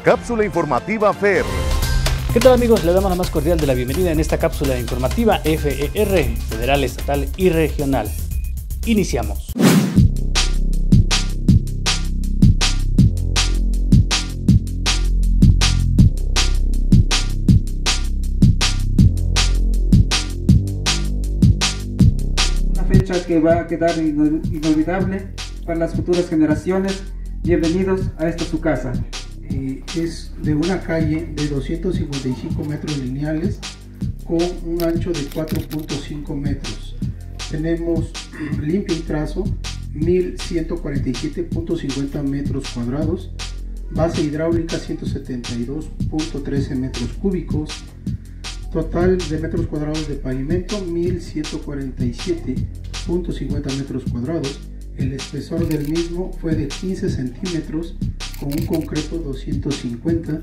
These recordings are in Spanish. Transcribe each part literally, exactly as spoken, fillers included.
cápsula informativa F E R. ¿Qué tal, amigos? Le damos la más cordial de la bienvenida en esta cápsula informativa F E R, federal, estatal y regional. Iniciamos. Una fecha que va a quedar inolvidable para las futuras generaciones. Bienvenidos a esta su casa. Eh, es de una calle de doscientos cincuenta y cinco metros lineales con un ancho de cuatro punto cinco metros. Tenemos limpio y trazo mil ciento cuarenta y siete punto cincuenta metros cuadrados, base hidráulica ciento setenta y dos punto trece metros cúbicos, total de metros cuadrados de pavimento mil ciento cuarenta y siete punto cincuenta metros cuadrados. El espesor del mismo fue de quince centímetros con un concreto doscientos cincuenta.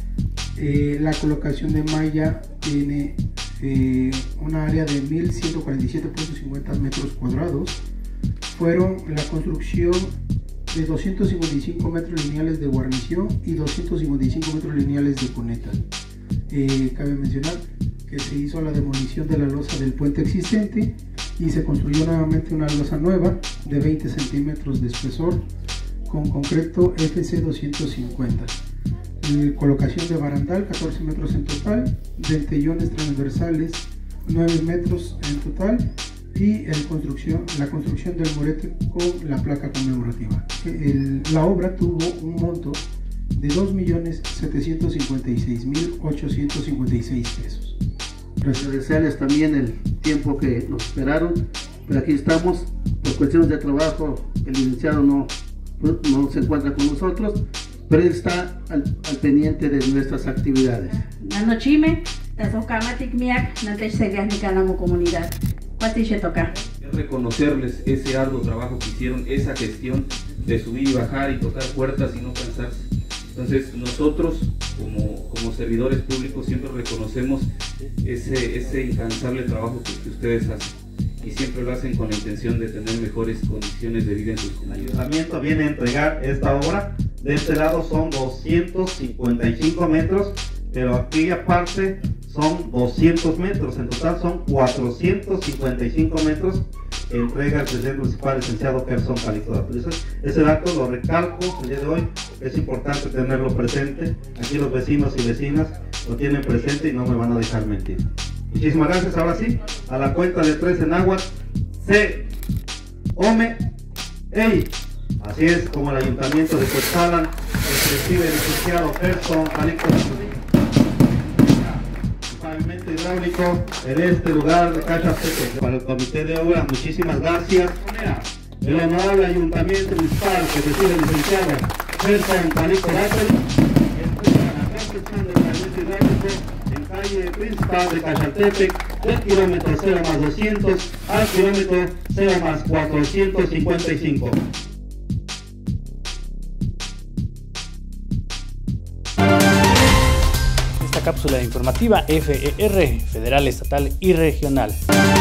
Eh, la colocación de malla tiene eh, una área de mil ciento cuarenta y siete punto cincuenta metros cuadrados. Fueron la construcción de doscientos cincuenta y cinco metros lineales de guarnición y doscientos cincuenta y cinco metros lineales de cuneta. Eh, cabe mencionar que se hizo la demolición de la losa del puente existente y se construyó nuevamente una losa nueva de veinte centímetros de espesor con concreto F C doscientos cincuenta. Eh, colocación de barandal catorce metros en total, dentellones transversales nueve metros en total y el construcción, la construcción del murete con la placa conmemorativa. El, la obra tuvo un monto de dos millones setecientos cincuenta y seis mil ochocientos cincuenta y seis pesos. Agradecerles también el tiempo que nos esperaron, pero aquí estamos. Por cuestiones de trabajo, el licenciado no, no se encuentra con nosotros, pero él está al, al pendiente de nuestras actividades. Nanochime, Tazocamatic Miak, Nantech comunidad. ¿Cuánto se toca? Reconocerles ese arduo trabajo que hicieron, esa gestión de subir y bajar y tocar puertas y no cansarse. Entonces nosotros como, como servidores públicos siempre reconocemos ese, ese incansable trabajo que, que ustedes hacen y siempre lo hacen con la intención de tener mejores condiciones de vida en sus comunidades. El ayuntamiento viene a entregar esta obra. De este lado son doscientos cincuenta y cinco metros, pero aquella parte son doscientos metros, en total son cuatrocientos cincuenta y cinco metros. Entrega el presidente municipal, licenciado Gerson Calixto. Ese dato lo recalco el día de hoy, es importante tenerlo presente. Aquí los vecinos y vecinas lo tienen presente y no me van a dejar mentir. Muchísimas gracias. Ahora sí, a la cuenta de tres en agua. C, Ome, Ey. Así es como el ayuntamiento de Cuetzalan recibe el licenciado Gerson Calixto. Pavimento hidráulico en este lugar de Cachatepe. Para el comité de obra, muchísimas gracias. El honorable ayuntamiento municipal que recibe el licenciado Gerson Calixto entrega la construcción del pavimento hidráulico en calle principal de Cachatepe del kilómetro cero más doscientos al kilómetro cero más cuatrocientos cincuenta y cinco. Cápsula informativa F E R, federal, estatal y regional.